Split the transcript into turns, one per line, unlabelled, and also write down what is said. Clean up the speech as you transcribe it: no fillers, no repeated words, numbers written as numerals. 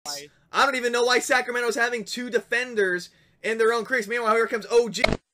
I don't even know why Sacramento's having 2 defenders in their own crease. Meanwhile, here comes OG.